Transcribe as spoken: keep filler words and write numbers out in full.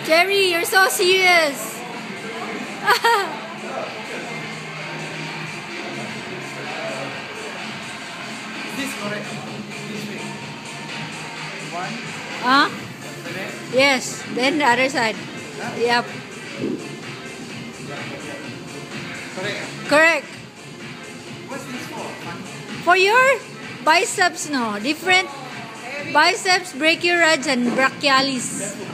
Jerry, you're so serious. Is this correct? This way. One. Huh? Correct. Yes. Then the other side. Huh? Yep. Correct. Correct. What's this for? One. For your biceps, no? Different biceps, brachioradians, and brachialis.